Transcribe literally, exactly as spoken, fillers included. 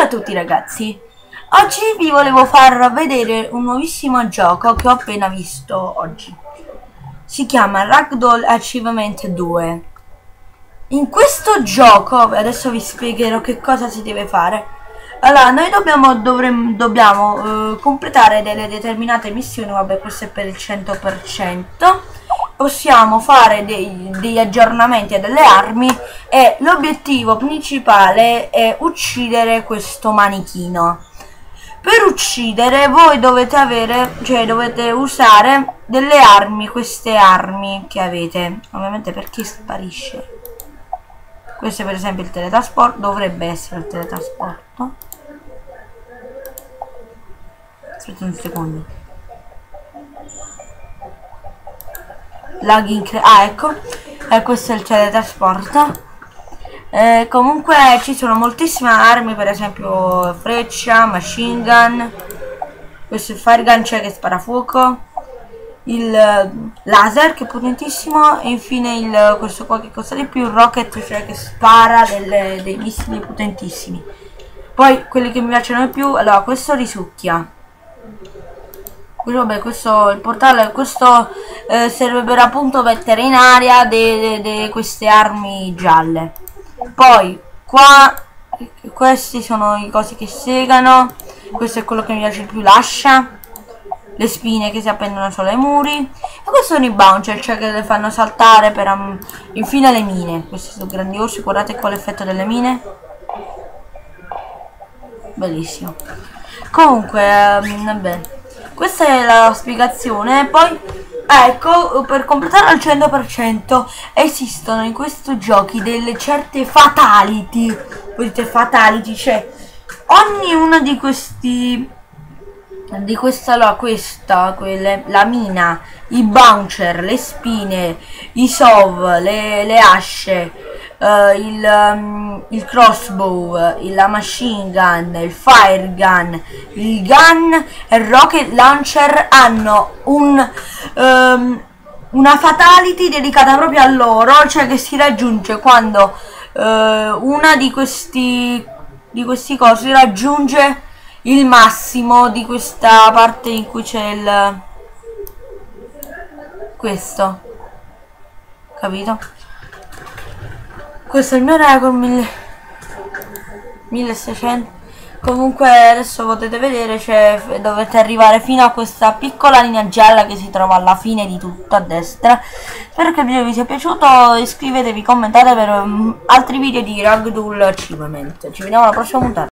Ciao a tutti ragazzi, oggi vi volevo far vedere un nuovissimo gioco che ho appena visto oggi. Si chiama Ragdoll Achievement due. In questo gioco, adesso vi spiegherò che cosa si deve fare. Allora, noi dobbiamo, dovremmo, dobbiamo eh, completare delle determinate missioni, vabbè questo è per il cento per cento. Possiamo fare dei, degli aggiornamenti a delle armi e l'obiettivo principale è uccidere questo manichino. Per uccidere voi dovete avere, cioè dovete usare delle armi, queste armi che avete. Ovviamente perché sparisce. Questo è per esempio il teletrasporto, dovrebbe essere il teletrasporto. Aspetta un secondo. Lag incre- ah ecco, e questo è il teletrasporto. Eh, comunque ci sono moltissime armi, per esempio freccia, machine gun, questo è il fire gun, cioè che spara fuoco, il laser che è potentissimo, e infine il, questo qua che costa di più, il rocket, cioè che spara delle, dei missili potentissimi. Poi quelli che mi piacciono di più, allora questo risucchia. Vabbè, questo il portale, questo eh, serve per appunto mettere in aria de, de, de queste armi gialle. Poi qua questi sono i cosi che segano, questo è quello che mi piace di più, l'ascia, le spine che si appendono solo ai muri, e questi sono i bouncer, cioè che le fanno saltare per um, infine le mine. Questi sono grandiosi, guardate qua l'effetto delle mine, bellissimo. Comunque um, vabbè, questa è la spiegazione. Poi ecco, per completare al cento per cento esistono in questi giochi delle certe fatality. Vedete, fatality, cioè ognuno di questi di questa, allora, questa, quelle, la mina, i bouncer, le spine, i sov, le, le asce, uh, il, um, il crossbow, il, la machine gun, il fire gun, il gun e il rocket launcher hanno un um, una fatality dedicata proprio a loro, cioè che si raggiunge quando uh, una di questi di questi cosi raggiunge il massimo di questa parte in cui c'è il questo, capito? Questo è il mio record, milleseicento. Comunque adesso potete vedere, cioè dovete arrivare fino a questa piccola linea gialla che si trova alla fine di tutto a destra. Spero che il video vi sia piaciuto, iscrivetevi, commentate per um, altri video di Ragdoll Achievement. Ci vediamo alla prossima puntata.